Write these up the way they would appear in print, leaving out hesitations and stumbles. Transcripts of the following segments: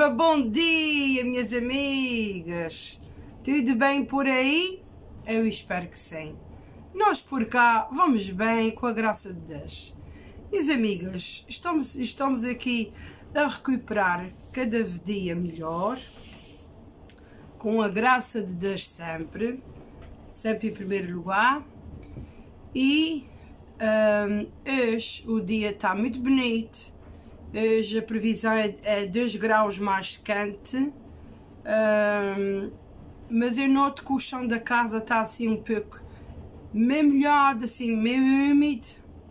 Viva, bom dia, minhas amigas! Tudo bem por aí? Eu espero que sim. Nós por cá vamos bem, com a graça de Deus. Minhas amigas, estamos aqui a recuperar cada dia melhor, com a graça de Deus sempre em primeiro lugar. E hoje o dia está muito bonito. Hoje a previsão é 2 graus mais quente, mas eu noto que o chão da casa está assim um pouco meio molhado, assim meio úmido.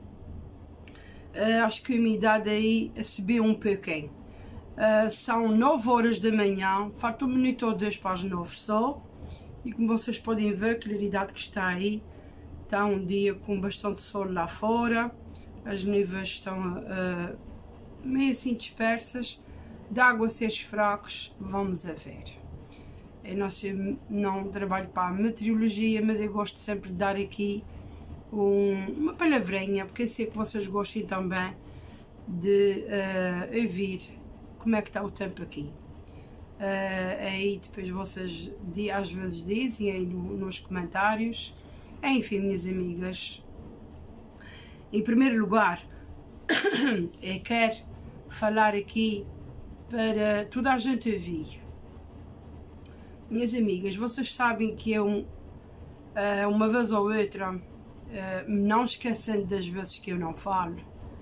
Acho que a umidade aí subiu um pouquinho. São 9 horas da manhã, falta um minuto ou dois para as 9 só, e como vocês podem ver a claridade que está aí, está um dia com bastante sol lá fora, as nuvens estão meio assim dispersas, de aguaceiros fracos, vamos a ver. Eu não trabalho para a meteorologia, mas eu gosto sempre de dar aqui uma palavrinha, porque eu sei que vocês gostam também de ouvir como é que está o tempo aqui. Aí depois vocês às vezes dizem aí nos comentários. Enfim, minhas amigas, em primeiro lugar, eu quero falar aqui para toda a gente ouvir. Minhas amigas, vocês sabem que eu, uma vez ou outra, não esquecendo das vezes que eu não falo,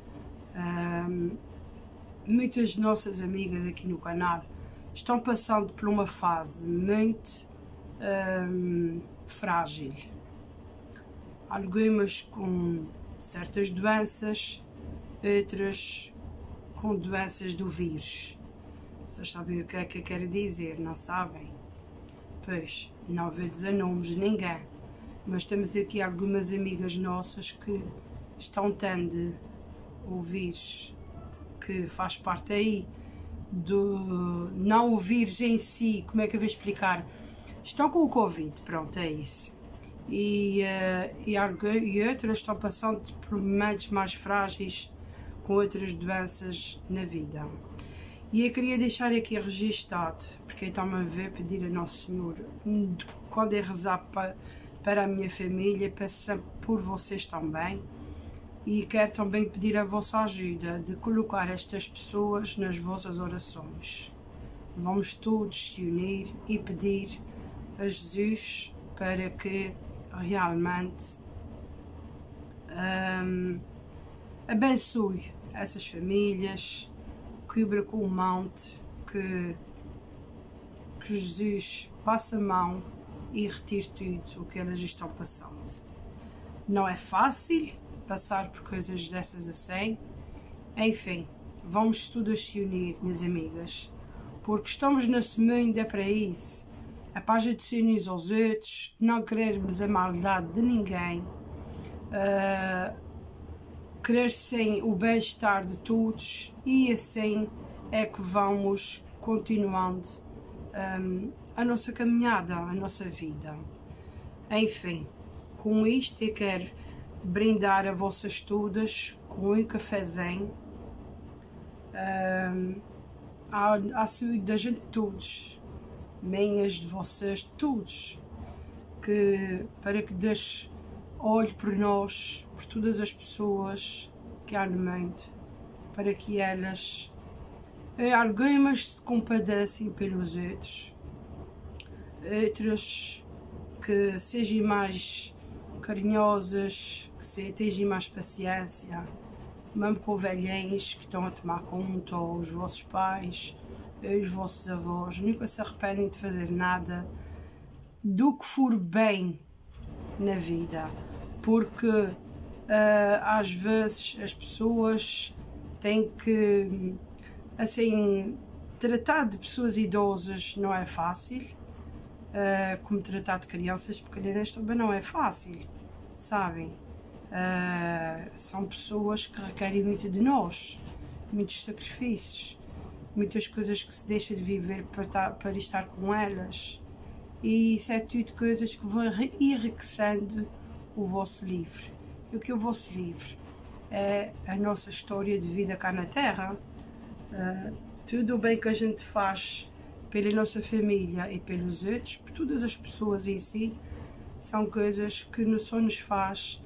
muitas nossas amigas aqui no canal estão passando por uma fase muito frágil. Algumas com certas doenças, outras com doenças do vírus. Vocês sabem o que é que eu quero dizer, não sabem? Pois, não vou dizer nomes de ninguém, mas temos aqui algumas amigas nossas que estão tendo o vírus, que faz parte aí do... não o vírus em si, como é que eu vou explicar? Estão com o Covid, pronto, é isso. E outras estão passando por momentos mais frágeis, com outras doenças na vida. E eu queria deixar aqui registado, porque estão-me a ver, pedir a Nosso Senhor, quando eu rezar para a minha família, peço sempre por vocês também. E quero também pedir a vossa ajuda de colocar estas pessoas nas vossas orações. Vamos todos se unir e pedir a Jesus para que realmente abençoe essas famílias, cubra com o monte, que Jesus passe a mão e retire tudo o que elas estão passando. Não é fácil passar por coisas dessas assim. Enfim, vamos todas se unir, minhas amigas, porque estamos nesse mundo, é para isso. É para a gente se unir aos outros, não querermos a maldade de ninguém, querer sim o bem-estar de todos, e assim é que vamos continuando a nossa caminhada, a nossa vida. Enfim, com isto eu quero brindar a vocês todas com um cafezinho, à saúde da gente todos, minhas, de vocês, todos, para que Deus olhe por nós, por todas as pessoas que há no mundo, para que elas, algumas se compadecem pelos outros, outras que sejam mais carinhosas, que tenham mais paciência, mesmo com velhinhos que estão a tomar conta, ou os vossos pais, ou os vossos avós, nunca se arrependem de fazer nada do que for bem na vida, porque às vezes as pessoas têm que, assim, tratar de pessoas idosas não é fácil, como tratar de crianças pequeninas também não é fácil, sabem? São pessoas que requerem muito de nós, muitos sacrifícios, muitas coisas que se deixa de viver para estar com elas, e isso é tudo coisas que vão enriquecendo o vosso livro. E o que é o vosso livro? É a nossa história de vida cá na Terra, tudo o bem que a gente faz pela nossa família e pelos outros, por todas as pessoas em si, são coisas que só nos faz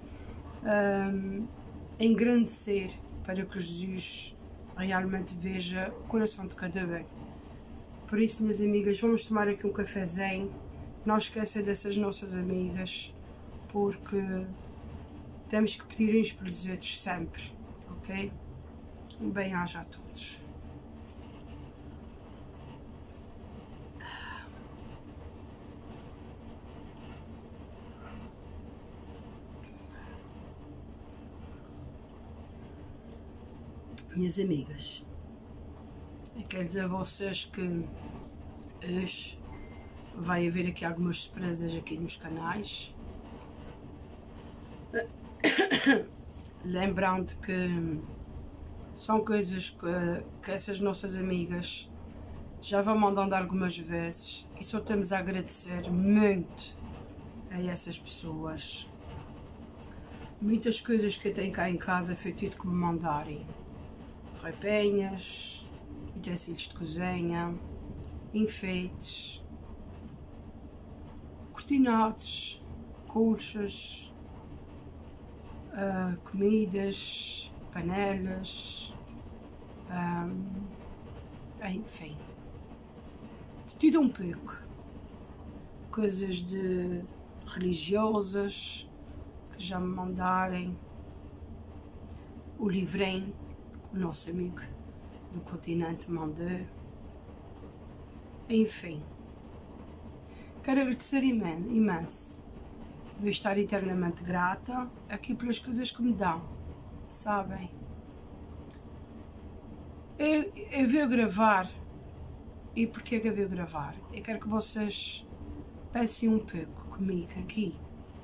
engrandecer para que Jesus realmente veja o coração de cada bem. Por isso, minhas amigas, vamos tomar aqui um cafezinho. Não esqueça dessas nossas amigas, porque temos que pedir uns pelos outros sempre, ok? Um bem-aja a todos. Minhas amigas, eu quero dizer a vocês que hoje vai haver aqui algumas surpresas aqui nos canais. Lembrando que são coisas que essas nossas amigas já vão mandando algumas vezes e só temos a agradecer muito a essas pessoas. Muitas coisas que eu tenho cá em casa foi tudo que me mandarem. Roupinhas, utensílios de cozinha, enfeites, cortinados, colchas, comidas, panelas, enfim, de tudo um pouco. Coisas de religiosas que já me mandarem, o livrinho que o nosso amigo do continente mandou, enfim. Quero agradecer imenso. Vou estar eternamente grata aqui pelas coisas que me dão, sabem? Eu vou gravar. E porquê que eu vou gravar? Eu quero que vocês pensem um pouco comigo aqui.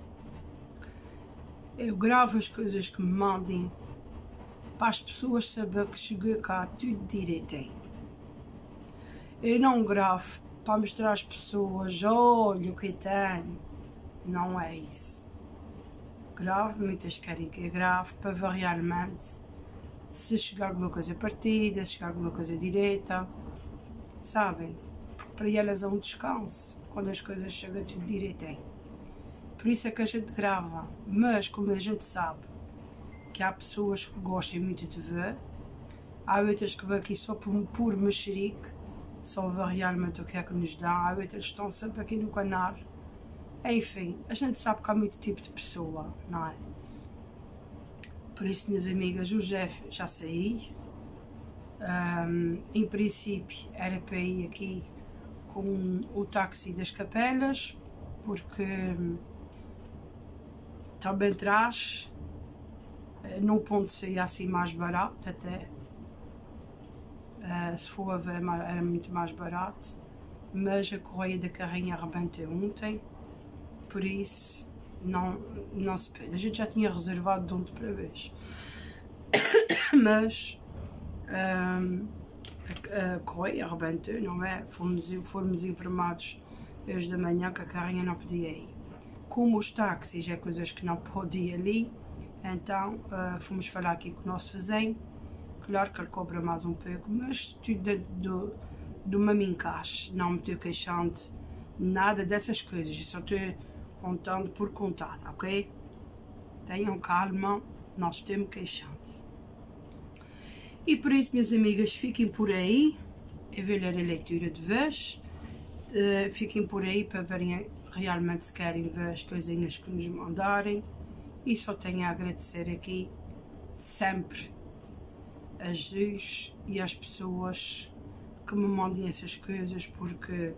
Eu gravo as coisas que me mandem para as pessoas saberem que chegou cá tudo direitinho. Eu não gravo para mostrar às pessoas, olha o que eu tenho. Não é isso. Gravo, muitas querem que eu grave para ver realmente se chegar alguma coisa partida, se chegar alguma coisa direita, sabem? Porque para elas é um descanso quando as coisas chegam tudo direitinho. Por isso é que a gente grava, mas como a gente sabe que há pessoas que gostam muito de ver, há outras que vêm aqui só por mexerique, só ver realmente o que é que nos dá, há outras que estão sempre aqui no canal. Enfim, a gente sabe que há muito tipo de pessoa, não é? Por isso, minhas amigas, o Jeff já saí. Em princípio era para ir aqui com o táxi das Capelas, porque também traz, num ponto saía assim mais barato até. Se for a ver, era muito mais barato, mas a correia da carrinha arrebentou ontem, por isso não se pede. A gente já tinha reservado de ontem para vez, mas a correia arrebentou, não é? Fomos informados hoje da manhã que a carrinha não podia ir. Como os táxis é coisas que não podem ir ali, então fomos falar aqui com o nosso vizinho. Claro que ele cobra mais um pouco, mas tudo dentro do mesmo encaixe. Não me estou queixando nada dessas coisas, eu só estou contando por contar, ok? Tenham calma, nós estamos queixando. E por isso, minhas amigas, fiquem por aí. Eu vou ler a leitura de vez. Fiquem por aí para verem realmente se querem ver as coisinhas que nos mandarem. E só tenho a agradecer aqui sempre a Jesus e às pessoas que me mandem essas coisas, porque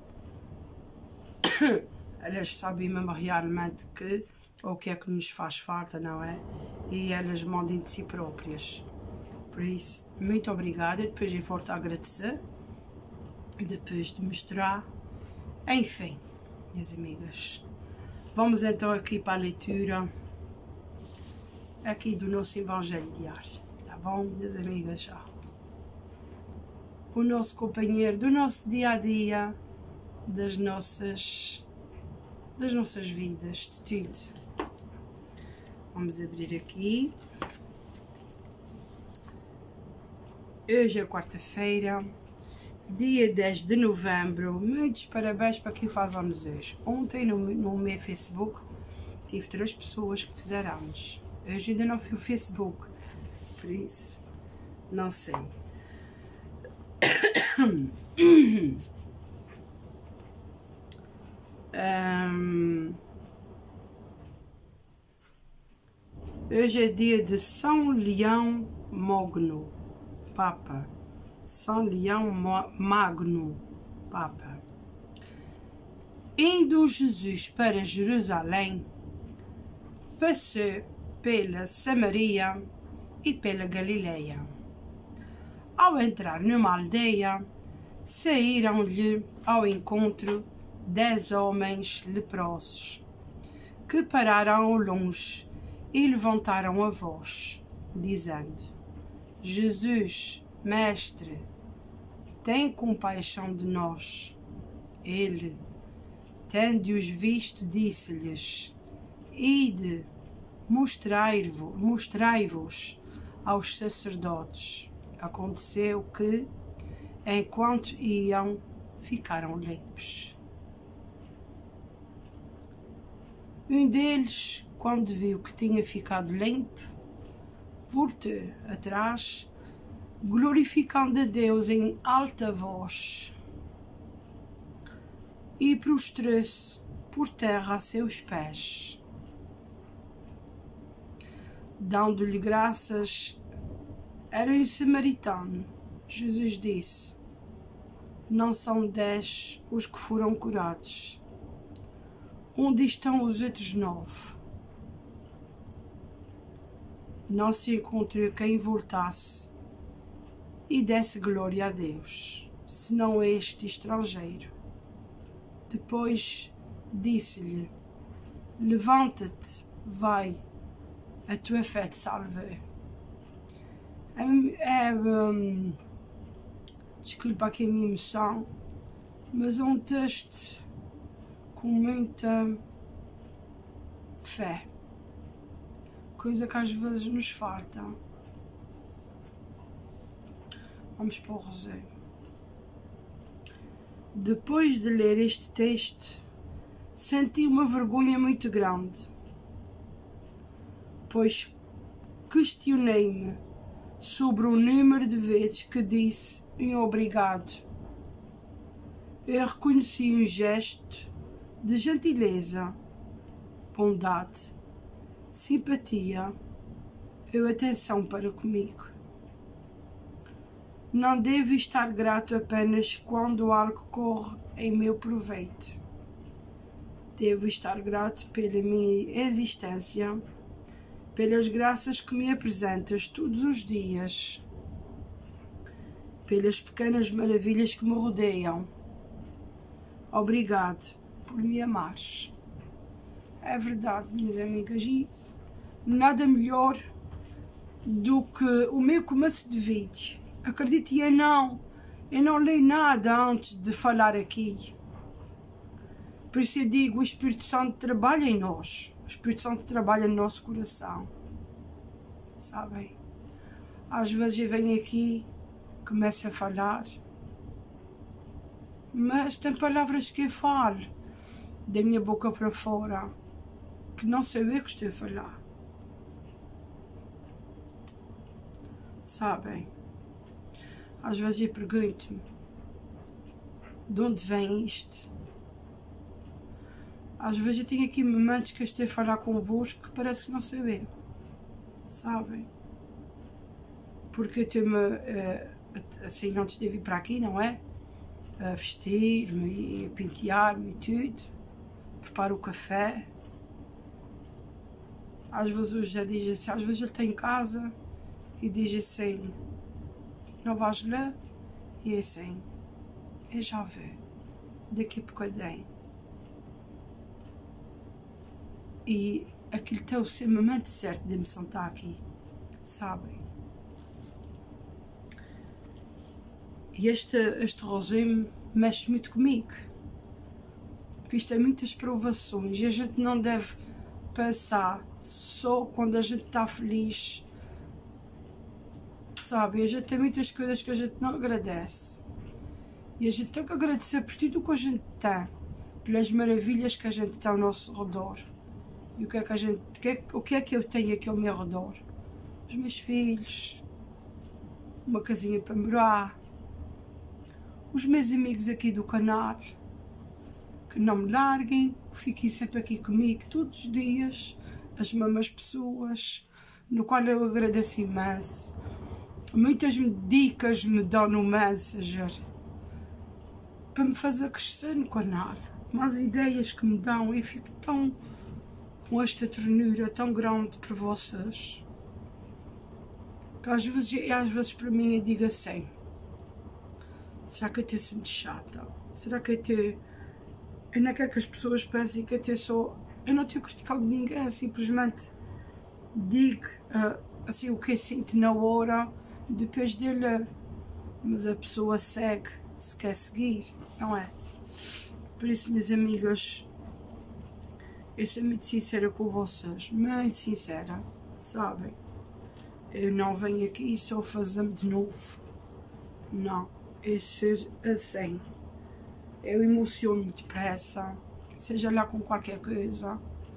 elas sabem mesmo realmente o que é que nos faz falta, não é? E elas mandem de si próprias. Por isso, muito obrigada. Depois eu volto a agradecer, depois de mostrar. Enfim, minhas amigas, vamos então aqui para a leitura aqui do nosso Evangelho diário. Bom, minhas amigas, já o nosso companheiro do nosso dia a dia, das nossas vidas, de tudo. Vamos abrir aqui. Hoje é quarta-feira, dia 10 de novembro. Muitos parabéns para quem faz anos hoje. Ontem no meu Facebook tive 3 pessoas que fizeram anos. Hoje ainda não fui o Facebook, por isso não sei. Hoje é dia de São Leão Magno, Papa. São Leão Magno, Papa. Indo Jesus para Jerusalém, passou pela Samaria e pela Galileia. Ao entrar numa aldeia, saíram-lhe ao encontro 10 homens leprosos, que pararam ao longe e levantaram a voz, dizendo: Jesus, Mestre, tem compaixão de nós. Ele, tendo-os visto, disse-lhes: Ide, mostrai-vos aos sacerdotes. Aconteceu que, enquanto iam, ficaram limpos. Um deles, quando viu que tinha ficado limpo, voltou atrás, glorificando a Deus em alta voz, e prostrou-se por terra a seus pés. Dando-lhe graças, era um samaritano. Jesus disse: Não são 10 os que foram curados. Onde estão os outros 9? Não se encontrou quem voltasse e desse glória a Deus, senão este estrangeiro. Depois disse-lhe: Levanta-te, vai, a tua fé te salvou. Desculpa aqui a minha emoção, mas é um texto com muita fé, coisa que às vezes nos falta. Vamos para o resumo. Depois de ler este texto, senti uma vergonha muito grande, pois questionei-me sobre o número de vezes que disse um obrigado. Eu reconheci um gesto de gentileza, bondade, simpatia ou atenção para comigo. Não devo estar grato apenas quando algo corre em meu proveito. Devo estar grato pela minha existência, pelas graças que me apresentas todos os dias, pelas pequenas maravilhas que me rodeiam. Obrigado por me amares. É verdade, minhas amigas, e nada melhor do que o meu começo de vídeo. Acredite, eu não li nada antes de falar aqui. Por isso eu digo, o Espírito Santo trabalha em nós. O Espírito Santo trabalha no nosso coração. Sabem? Às vezes eu venho aqui, começo a falar, mas tem palavras que eu falo da minha boca para fora, que não sei eu que estou a falar. Sabem? Às vezes eu pergunto-me, de onde vem isto? Às vezes eu tenho aqui momentos que eu estou a falar convosco que parece que não sou eu. Sabem? Porque eu estou-me, assim, antes de vir para aqui, não é? A vestir-me, a pentear-me e tudo. Preparo o café. Às vezes o José diz assim, às vezes ele está em casa e diz assim: Não vais lá? E é assim: Eu já vou, daqui a bocadinho. E aquilo está o seu momento certo de me sentar aqui, sabem? E este resumo mexe muito comigo, porque isto é muitas provações e a gente não deve pensar só quando a gente está feliz, sabe? A gente tem muitas coisas que a gente não agradece E a gente tem que agradecer por tudo o que a gente tem, pelas maravilhas que a gente tem ao nosso redor. E o que é que eu tenho aqui ao meu redor? Os meus filhos, uma casinha para morar, os meus amigos aqui do canal, que não me larguem, que fiquem sempre aqui comigo todos os dias, as mesmas pessoas, no qual eu agradeço imenso. Muitas dicas me dão no Messenger para me fazer crescer no canal, mais ideias que me dão, e fico tão com esta ternura tão grande por vocês, que às vezes para mim eu digo assim: será que eu estou sendo chata? Será que eu não quero que as pessoas pensem que eu não tenho criticado ninguém, simplesmente digo assim o que eu sinto na hora, depois dele, mas a pessoa segue se quer seguir, não é? Por isso, minhas amigas, eu sou muito sincera com vocês, muito sincera, sabem? Eu não venho aqui só fazer-me de novo, não, eu sou assim, eu emociono-me depressa, seja lá com qualquer coisa,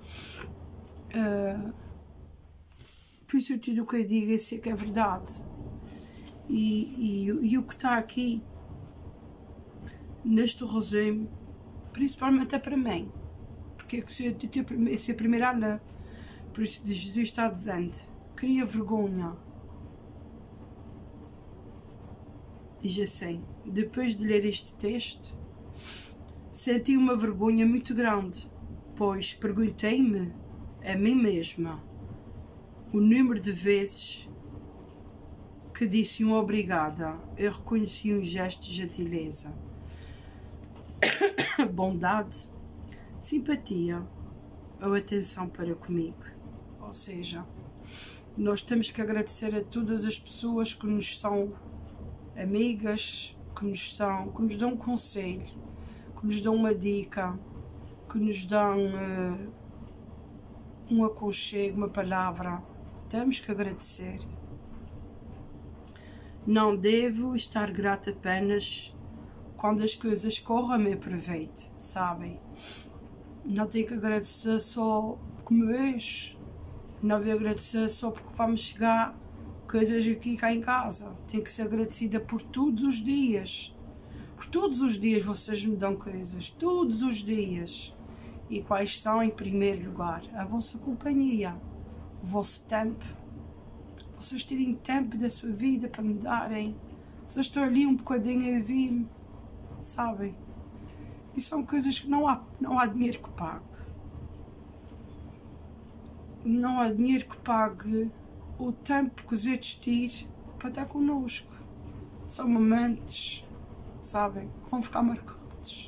por isso tudo o que eu digo eu sei que é verdade, e o que está aqui, neste resumo, principalmente é para mim, porque eu sou a primeira a ler, por isso Jesus está dizendo: cria vergonha. Diz assim: depois de ler este texto, senti uma vergonha muito grande, pois perguntei-me a mim mesma o número de vezes que disse um obrigada. Eu reconheci um gesto de gentileza, bondade, simpatia ou atenção para comigo. Ou seja, nós temos que agradecer a todas as pessoas que nos são amigas, que nos dão um conselho, que nos dão uma dica, que nos dão um aconchego, uma palavra. Temos que agradecer. Não devo estar grata apenas quando as coisas correm a meu proveito, sabem? Não tenho que agradecer só porque me vejo. Não devo agradecer só porque vamos chegar coisas aqui cá em casa. Tenho que ser agradecida por todos os dias. Por todos os dias vocês me dão coisas. Todos os dias. E quais são, em primeiro lugar? A vossa companhia. O vosso tempo. Vocês terem tempo da sua vida para me darem. Vocês estão ali um bocadinho a ouvir-me. Sabem? E são coisas que não há dinheiro que pague. Não há dinheiro que pague o tempo que os outros tire para estar connosco. São momentos, sabem, que vão ficar marcados.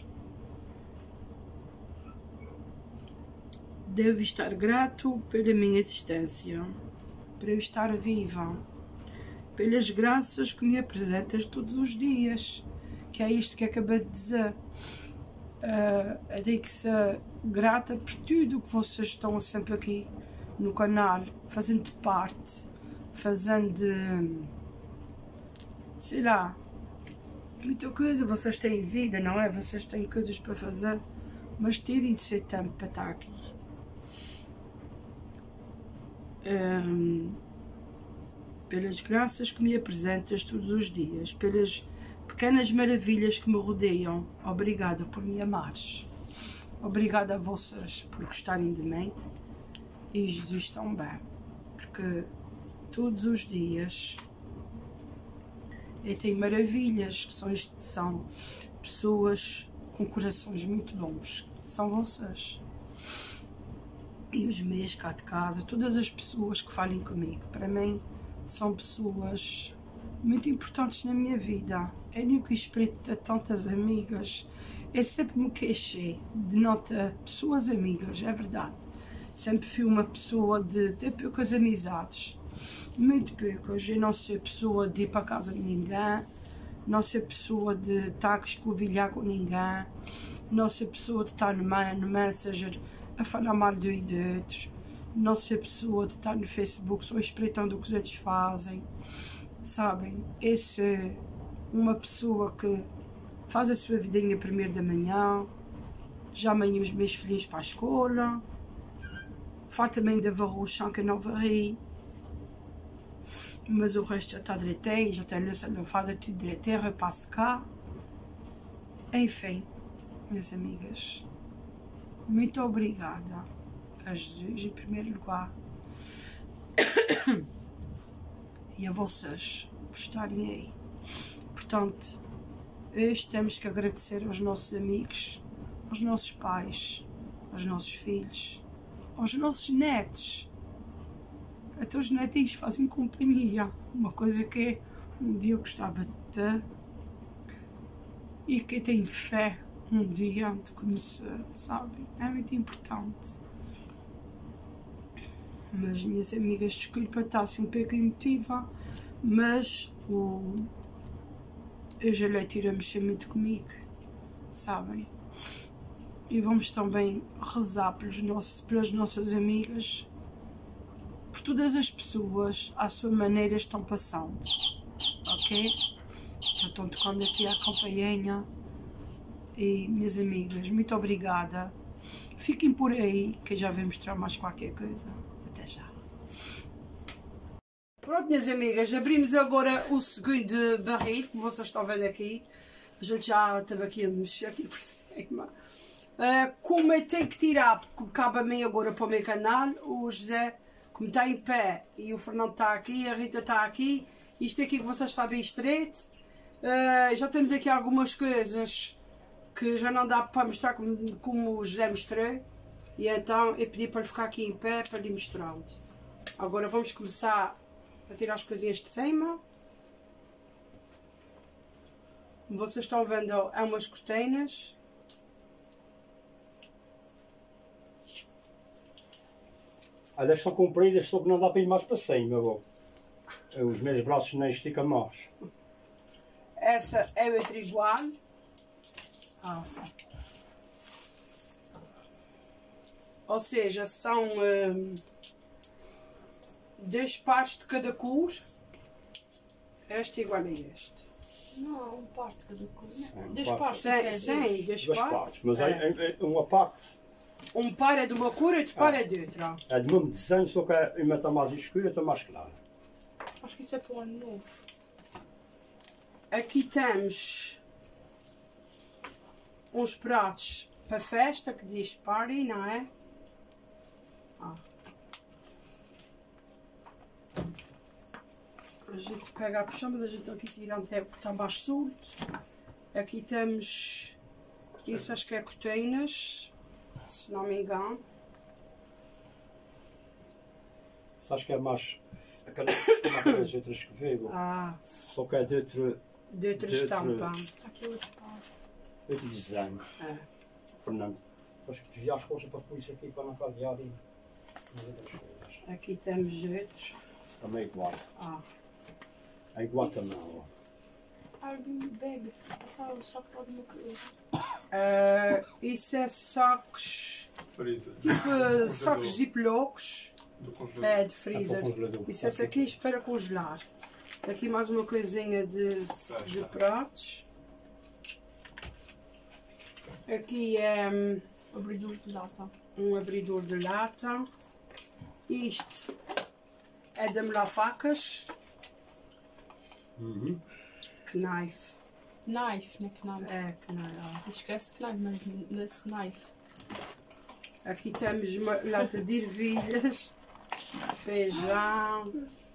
Devo estar grato pela minha existência, por eu estar viva, pelas graças que me apresentas todos os dias, que é isto que acabei de dizer. Eu tenho que ser grata por tudo que vocês estão sempre aqui no canal, fazendo parte, fazendo, sei lá, muita coisa. Vocês têm vida, não é? Vocês têm coisas para fazer, mas tirem do seu tempo para estar aqui. Pelas graças que me apresentas todos os dias, pelas pequenas maravilhas que me rodeiam, obrigada por me amares. Obrigada a vocês por gostarem de mim. E Jesus também, porque todos os dias eu tenho maravilhas, que são pessoas com corações muito bons, são vocês. E os meus cá de casa, todas as pessoas que falem comigo, para mim são pessoas muito importantes na minha vida. Eu nunca esperei ter tantas amigas. Eu sempre me queixei de não ter pessoas amigas, é verdade. Sempre fui uma pessoa de ter poucas amizades, muito poucas. Eu não sou pessoa de ir para a casa de ninguém, não sou pessoa de estar a escovilhar com ninguém, não sou pessoa de estar no Messenger a falar mal de outros, não sou pessoa de estar no Facebook só espreitando o que os outros fazem, sabem? Eu sou uma pessoa que faz a sua vidinha primeiro da manhã, já amanhã os meus filhinhos para a escola, faz também de varrer o chão que eu não varri, mas o resto já está direitinho, já tem a louça lavada, tudo direitinho, repasso cá. Enfim, minhas amigas, muito obrigada a Jesus em primeiro lugar e a vocês por estarem aí. Portanto, hoje temos que agradecer aos nossos amigos, aos nossos pais, aos nossos filhos, aos nossos netos. Até os netinhos fazem companhia, uma coisa que um dia eu gostava de ter e que tem fé um dia antes de conhecer, sabem? É muito importante. Mas, minhas amigas, desculpa, está assim um pouco emotiva, mas hoje a Leite irá mexer muito comigo, sabem? E vamos também rezar pelas nossas amigas, por todas as pessoas, à sua maneira, estão passando, ok? Já estão tocando aqui a campainha. E, minhas amigas, muito obrigada. Fiquem por aí, que eu já vou mostrar mais qualquer coisa. Até já. Pronto, minhas amigas, abrimos agora o segundo barril, como vocês estão vendo aqui. A gente já estava aqui a mexer aqui por cima. Como eu tenho que tirar, porque cabe a mim agora para o meu canal, o José, como está em pé, e o Fernando está aqui, a Rita está aqui, isto aqui que vocês sabem estreito. Já temos aqui algumas coisas que já não dá para mostrar como o José mostrou, e então eu pedi para ele ficar aqui em pé para lhe mostrando. Agora vamos começar a tirar as coisinhas de cima. Como vocês estão vendo, é umas cortinas. Elas são compridas, só que não dá para ir mais para cima. Os meus braços nem esticam mais. Essa é outra igual. Ou seja, são 2 pares de cada cor. Este é igual a este. Não, um par de cada cor. Sim, 2 partes. Sim, 2 partes. Mas é uma parte. Um par é de uma cor e outro par é de outra. É do mesmo desenho, só que uma está mais escura e outra mais clara. Acho que isso é para o ano novo. Aqui temos uns pratos para festa que diz party, não é? A gente pega a puxão, mas a gente aqui tirando até porque está mais solto. Aqui temos, isso acho que é cortinas, se não me engano. Acho que é mais aquelas outras que veio. Só que é de outra estampa. Aqui outro par. Outro desenho. Fernando, acho que desviar as coisas para pôr isso aqui para não cadear e nas outras coisas. Aqui temos outros. Também é igual. É igual isso. Também. Algum bag, só para alguma coisa. Isso é sacos. Freezer. Tipo sacos ziplocs. Do congelador. De freezer. Isso esse aqui é para congelar. Aqui mais uma coisinha de pratos. Aqui é abridor de lata. Um abridor de lata. Isto é de amolar facas. Knife. Knife, não é knife. É, knife. Esquece knife, mas nesse knife. Aqui temos uma lata de ervilhas. Feijão.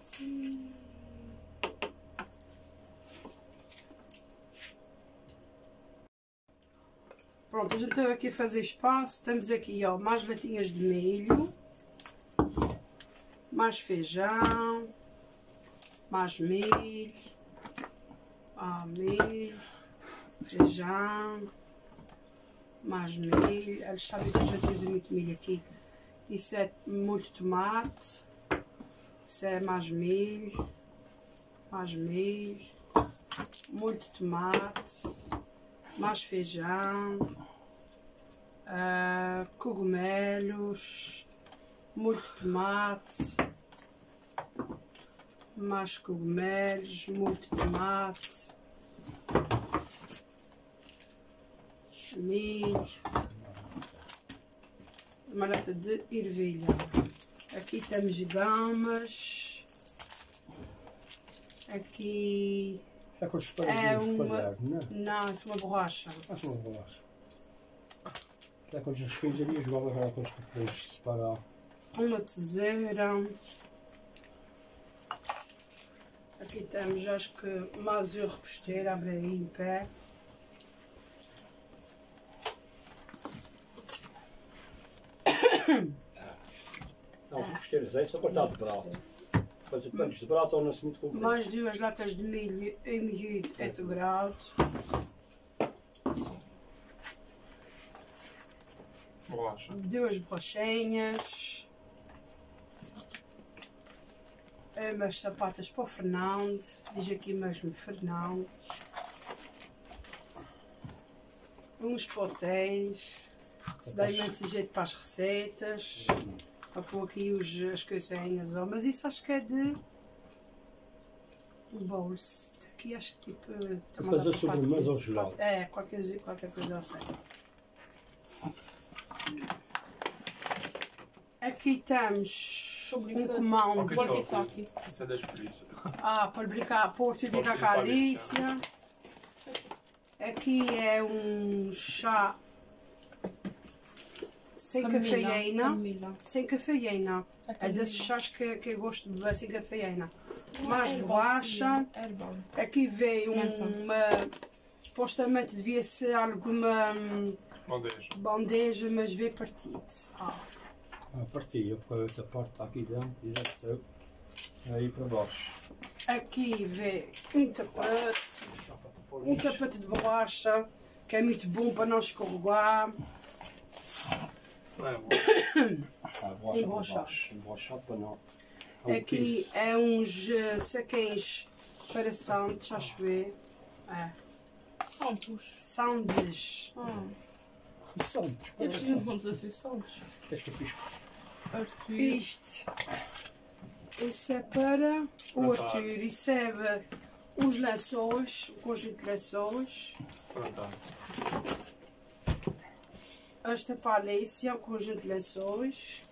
Pronto, a gente estava aqui a fazer espaço. Temos aqui mais latinhas de milho, mais feijão, mais milho, feijão, mais milho. Eles sabem que a gente usa muito milho aqui. Isso é molho de tomate. Isso é mais milho, molho de tomate, mais feijão, cogumelos, molho de tomate, mais cogumelos, molho de tomate, milho, uma lata de ervilha. Aqui temos gamas. Aqui É com os é espalhados, uma... não é? Não, isso é uma borracha. Ah, são as bolas. É com os risquinhos ali, eu jogava aquela coisa para depois separar. Uma tesoura. Aqui temos, acho que, mais uma reposteira, abre aí em pé. Não, reposteiros aí, só cortado de prato. Depois os panos de prato tornam-se muito compridos. Mais 2 latas de milho em miúdo integrado. Bolacha. 2 borrachinhas. Umas sapatas para o Fernando. Diz aqui mesmo Fernando. Uns potéis. Se dá imenso jeito para as receitas. Para pôr aqui as coisinhas. Oh, mas isso acho que é de um bolso. Aqui acho que tipo. Para fazer sobremesa ou gelado. É, qualquer coisa assim. Aqui temos um comando. Walkie-talkie. Isso é da experiência. Para brincar, para utilizar a Alicia. Aqui é um chá sem cafeína. Camila. Sem cafeína. É desses chás que eu gosto de beber sem cafeína. Mais borracha. Herbal. Aqui veio Menta. uma. Supostamente devia ser alguma Bandeja. bandeja, mas veio partido. A partir, porque a outra parte está aqui dentro e já estou aí para baixo. Aqui vê um tapete de borracha, que é muito bom para não escorregar. Não é bom. Emborrachado para não. Aqui é uns saquinhos para sandes, acho eu. Santos. Sandes. Santos, Eu preciso de um desafio Santos. Queres que eu fiz? Arthur. Isto. Isso é para o Arthur. Isso é os lençóis, o conjunto de lençóis. Pronto. Esta para a Alicia, o conjunto de lençóis.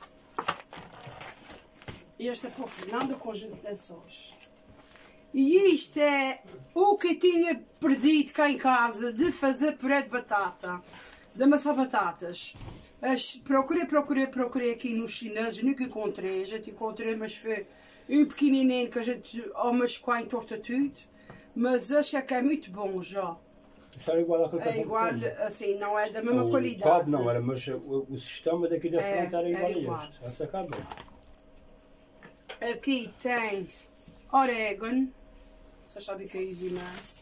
E esta para o Fernando, o conjunto de lençóis. E isto é o que eu tinha perdido cá em casa de fazer puré de batata, de amassar batatas. Procurei aqui nos chineses, nunca encontrei. A gente encontrei, mas foi um pequenininho que a gente amascou em torta tudo. Mas acho que é muito bom já. Isto era igual àquele É igual, assim, não é da mesma qualidade. Cabo não era, mas o sistema daqui da frente era igual a este. Essa acaba. Aqui tem orégano. Vocês sabem que eu uso imenso.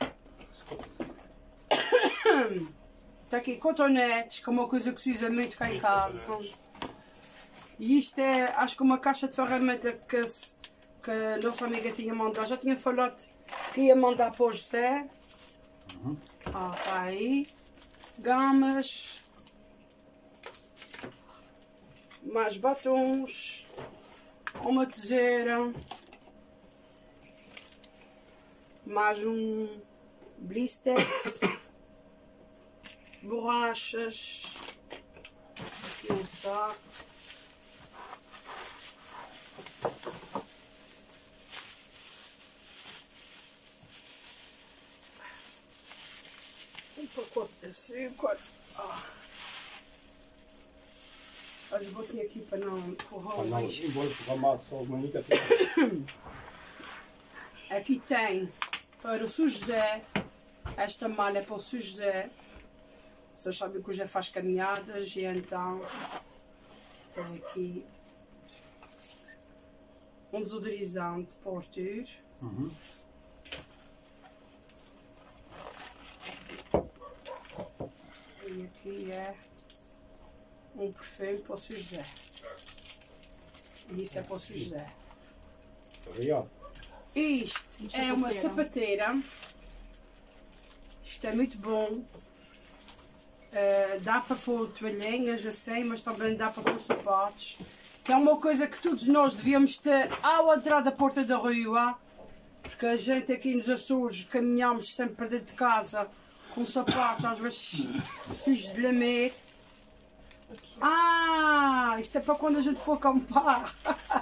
Está aqui cotonetes, que é uma coisa que se usa muito cá em casa. E isto é, acho que uma caixa de ferramenta que a nossa amiga tinha mandado. Já tinha falado que ia mandar para o José. Tá aí. Gamas. Mais batons. Uma tesoura. Mais um blistex. Borrachas. Aqui um saco. Um pacote de açúcar. Olha, botei aqui para não forrar o lixo. Aqui tem para o Sr. José. Esta malha é para o Sr. José. Vocês sabem que o José faz caminhadas e então tem aqui um desodorizante para o Arthur. E aqui é um perfume para o Sr. José. E isso é para o Sr. José. Obrigado. Isto é uma sapateira. Isto é muito bom. Dá para pôr toalhinhas assim, mas também dá para pôr sapatos. Que é uma coisa que todos nós devíamos ter ao entrar da porta da rua. Porque a gente aqui nos Açores caminhamos sempre para dentro de casa com sapatos, às vezes fiz de lamer. Aqui. Ah, isto é para quando a gente for acampar.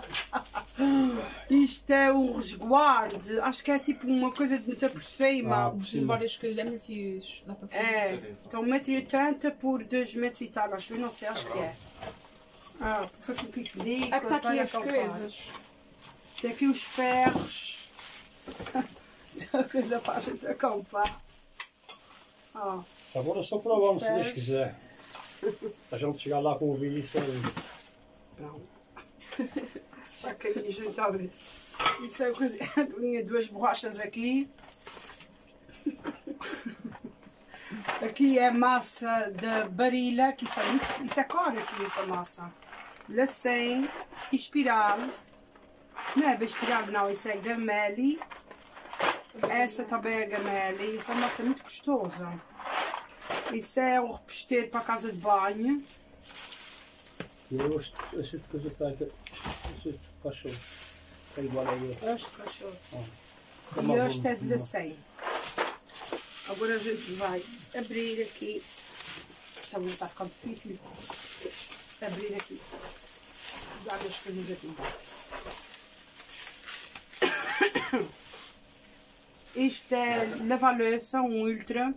Isto é um resguardo. Acho que é tipo uma coisa de meter por cima. Tem várias coisas, é multi-usos. Dá para fazer. É, então 1,80 m por 2 metros e tal, acho que não sei, acho que é. Ah, para fazer um piquenique. É que está aqui para as acampar. coisas. Tem aqui os ferros. Tem a coisa para a gente acampar. Ah, Agora só provamos se Deus Espero. quiser. Se a gente chegar lá com o vídeo, isso aí. não. Já que a gente está a ver. Isso é a coisa. Tinha 2 borrachas aqui. Aqui é massa de barilha, que isso é cor aqui, essa massa. Lacém, espiral. Não é bem espiral, não, isso é gameli. Essa também é gameli. Essa massa é muito gostosa. Isso é um reposteiro para a casa de banho. E eu esta coisa está aqui. Este cachorro. É igual a eu. Este cachorro. E este é de lacém. Agora a gente vai abrir aqui. Isto não está a ficar difícil. Abrir aqui. Dar as coisas aqui. Isto é lava-louça, um ultra.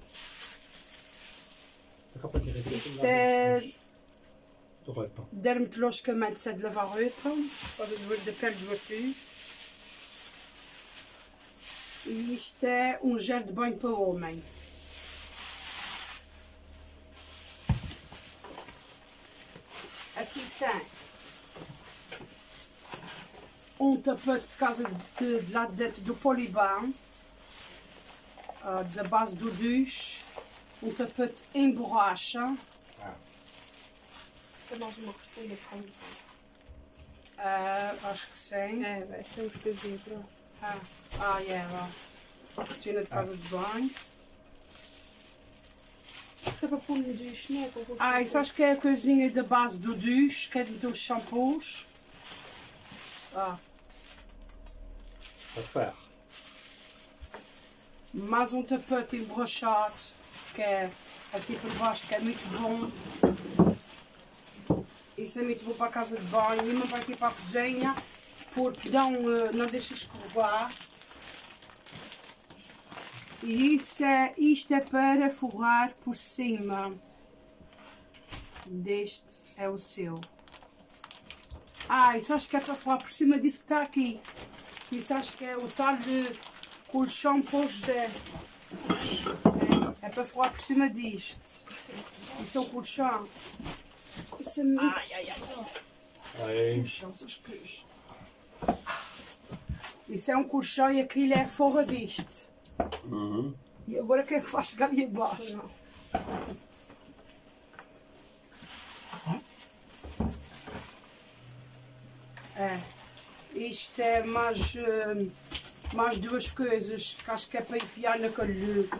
Isto é dermatologicamente isso é de lavar roupa. Pode doer da pele do refúgio. E isto é um gel de banho para o homem. Aqui tem um tapete de casa de lá dentro do Poliban, da base do duche, um tapete em borracha. Isso é mais uma cortina de como. Acho que sim. É, vai ser uns coisinhos, pronto. Cortina de casa de banho. Isso é para pôr no duche, não é? Isso acho que é a coisinha da base do duche, que é de os shampoos. É ferro. Mais um tapete emborrachado, que é assim por baixo, que é muito bom. Isso é muito bom para a casa de banho. E uma vai aqui para a cozinha, porque não deixa escorregar. E isto é para forrar por cima. Deste é o seu. Isso acho que é para forrar por cima disso que está aqui. Isso acho que é o tal de colchão para o José. É para forrar por cima disto. Isso é um colchão. Isso é muito... Colchão, seus pés. Isso é um colchão e aquilo é forra disto. E agora quem é que vai chegar ali abaixo? Isto é mais 2 coisas que acho que é para enfiar naquele...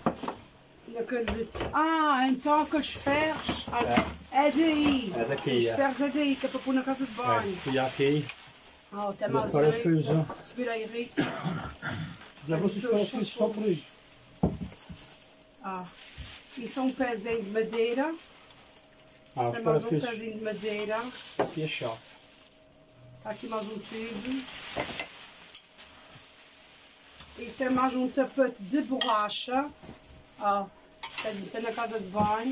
então aqueles ferros é daí. É daqui, Os ferros é daí, que é para pôr na casa de banho. E aqui, Tem mais parafuso. Segura aí, Rita. Já vocês parafusos estão por aí. Isso é um pezinho de madeira. Isso Os é mais um parafusos. pezinho de madeira. Aqui é chave. Está aqui mais um tubo. Isso é mais um tapete de borracha. Está na casa de banho.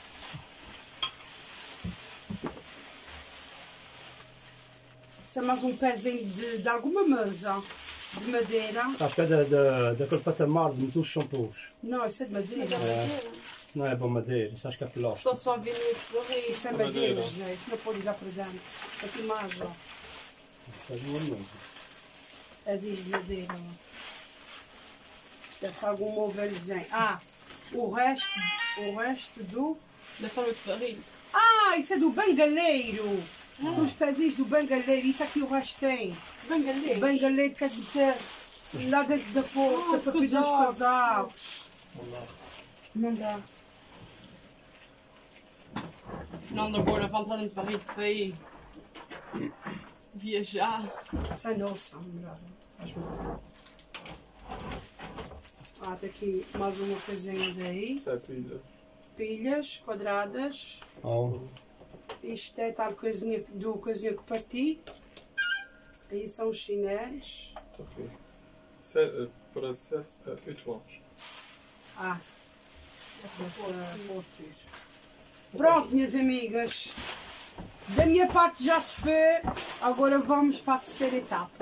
Isso é mais um pezinho de alguma mesa de madeira. Acho que é daquele patamar de meter os shampoos. Não, isso é de madeira. Não é bom madeira, isso acho que é plástico. Estou só a ver no barril. Isso é madeira, José. Isso não pode usar para dentro. Aqui mais, ó. Isso é de uma mesa. Pezinhos de madeira, ó. Deve ser algum móvelzinho. O resto do... Da forma de barril. Isso é do bangaleiro. São os pezinhos do bangaleiro. Isso aqui o resto tem. Bangaleiro. O bangaleiro quer dizer lá dentro da porta para pedir os casados. Não dá. Não, agora vão entrar no barril para ir viajar. Isso é nossa, melhor. Faz mal. Ah, tem aqui mais uma coisinha daí. Isso é pilha. Pilhas quadradas. Oh. Isto é tal coisinha que parti. Aí são os chinelos. Tá aqui. Parece 8 volts. Ah, pronto, minhas amigas. Da minha parte já se fez. Agora vamos para a terceira etapa.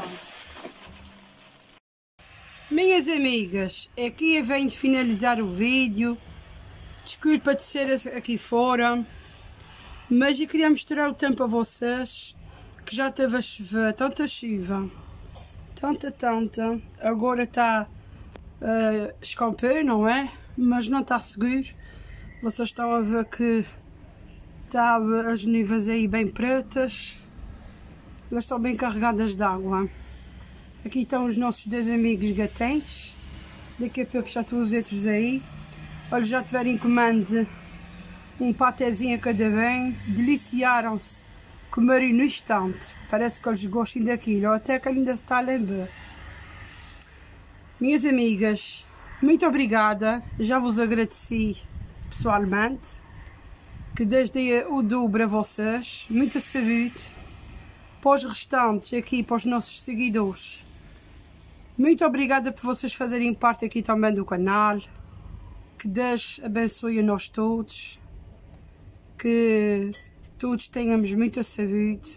Minhas amigas, aqui eu venho de finalizar o vídeo. Desculpa de ser aqui fora, mas eu queria mostrar o tempo a vocês, que já teve a chover, tanta chuva, tanta, agora está escampeu, não é? Mas não está seguro. Vocês estão a ver que está as nuvens aí bem pretas, elas estão bem carregadas de água. Aqui estão os nossos dois amigos gatões, daqui a pouco já estão os outros aí. Olha, já tiveram encomenda um patezinho a cada bem, deliciaram-se, comerem no instante, parece que eles gostam daquilo, até que ainda se está a lembrar. Minhas amigas, muito obrigada, já vos agradeci pessoalmente, que desde o dobro a vocês, muita saúde, para os restantes aqui, para os nossos seguidores. Muito obrigada por vocês fazerem parte aqui também do canal. Que Deus abençoe a nós todos. Que todos tenhamos muita saúde.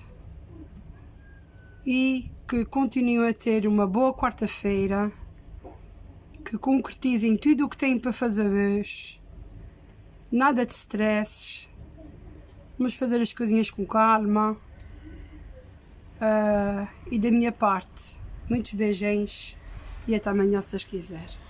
E que continuem a ter uma boa quarta-feira. Que concretizem tudo o que têm para fazer hoje. Nada de stresses. Vamos fazer as coisinhas com calma. E da minha parte, muitos beijinhos e até amanhã se Deus quiser.